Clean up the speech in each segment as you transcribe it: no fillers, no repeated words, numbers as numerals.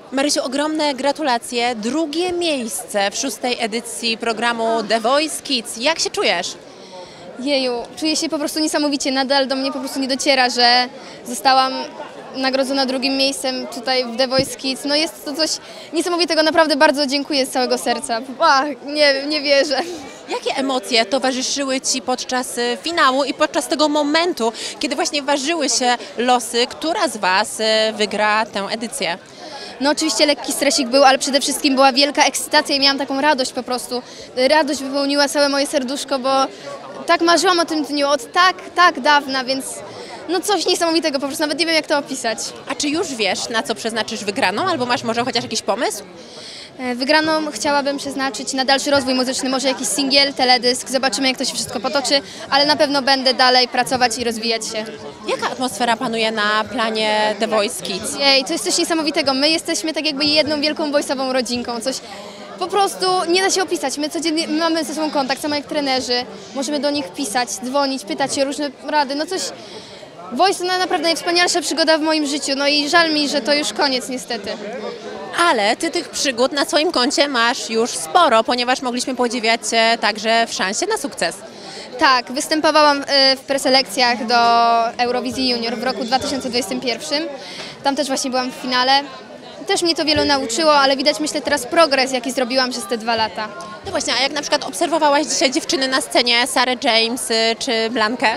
Marysiu, ogromne gratulacje. Drugie miejsce w 6. edycji programu The Voice Kids. Jak się czujesz? Jeju, czuję się po prostu niesamowicie. Nadal do mnie po prostu nie dociera, że zostałam nagrodzona drugim miejscem tutaj w The Voice Kids. No jest to coś niesamowitego, naprawdę bardzo dziękuję z całego serca. Nie wierzę. Jakie emocje towarzyszyły Ci podczas finału i podczas tego momentu, kiedy właśnie ważyły się losy, która z Was wygra tę edycję? No oczywiście lekki stresik był, ale przede wszystkim była wielka ekscytacja i miałam taką radość po prostu. Radość wypełniła całe moje serduszko, bo tak marzyłam o tym dniu od tak dawna, więc no coś niesamowitego, po prostu nawet nie wiem jak to opisać. A czy już wiesz, na co przeznaczysz wygraną, albo masz może chociaż jakiś pomysł? Wygraną chciałabym przeznaczyć na dalszy rozwój muzyczny, może jakiś singiel, teledysk, zobaczymy jak to się wszystko potoczy, ale na pewno będę dalej pracować i rozwijać się. Jaka atmosfera panuje na planie The Voice Kids? Jej, to jest coś niesamowitego, my jesteśmy tak jakby jedną wielką voice'ową rodzinką, coś po prostu nie da się opisać, my codziennie mamy ze sobą kontakt, samo jak trenerzy, możemy do nich pisać, dzwonić, pytać się o różne rady, no coś. Voice to naprawdę najwspanialsza przygoda w moim życiu, no i żal mi, że to już koniec niestety. Ale Ty tych przygód na swoim koncie masz już sporo, ponieważ mogliśmy podziwiać Cię także w szansie na sukces. Tak, występowałam w preselekcjach do Eurowizji Junior w roku 2021. Tam też właśnie byłam w finale. Też mnie to wiele nauczyło, ale widać myślę teraz progres, jaki zrobiłam przez te 2 lata. No właśnie, a jak na przykład obserwowałaś dzisiaj dziewczyny na scenie, Sarę James czy Blankę?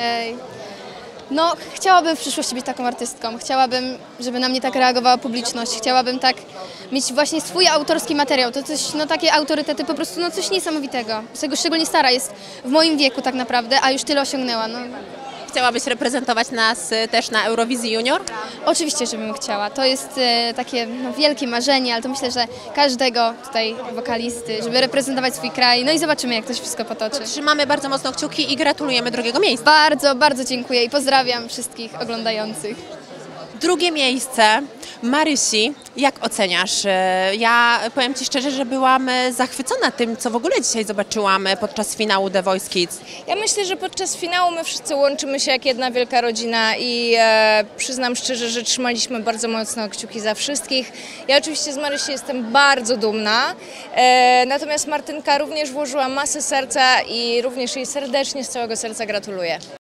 No, chciałabym w przyszłości być taką artystką. Chciałabym, żeby na mnie tak reagowała publiczność. Chciałabym tak mieć właśnie swój autorski materiał. To coś, no takie autorytety, po prostu no coś niesamowitego. Szczególnie Sara jest w moim wieku tak naprawdę, a już tyle osiągnęła. No. Chciałabyś reprezentować nas też na Eurowizji Junior? Oczywiście, żebym chciała. To jest takie wielkie marzenie, ale to myślę, że każdego tutaj wokalisty, żeby reprezentować swój kraj. No i zobaczymy, jak to się wszystko potoczy. Trzymamy bardzo mocno kciuki i gratulujemy drugiego miejsca. Bardzo, bardzo dziękuję i pozdrawiam wszystkich oglądających. Drugie miejsce. Marysi, jak oceniasz? Ja powiem Ci szczerze, że byłam zachwycona tym, co w ogóle dzisiaj zobaczyłam podczas finału The Voice Kids. Ja myślę, że podczas finału my wszyscy łączymy się jak jedna wielka rodzina i przyznam szczerze, że trzymaliśmy bardzo mocno kciuki za wszystkich. Ja oczywiście z Marysi jestem bardzo dumna, natomiast Martynka również włożyła masę serca i również jej serdecznie z całego serca gratuluję.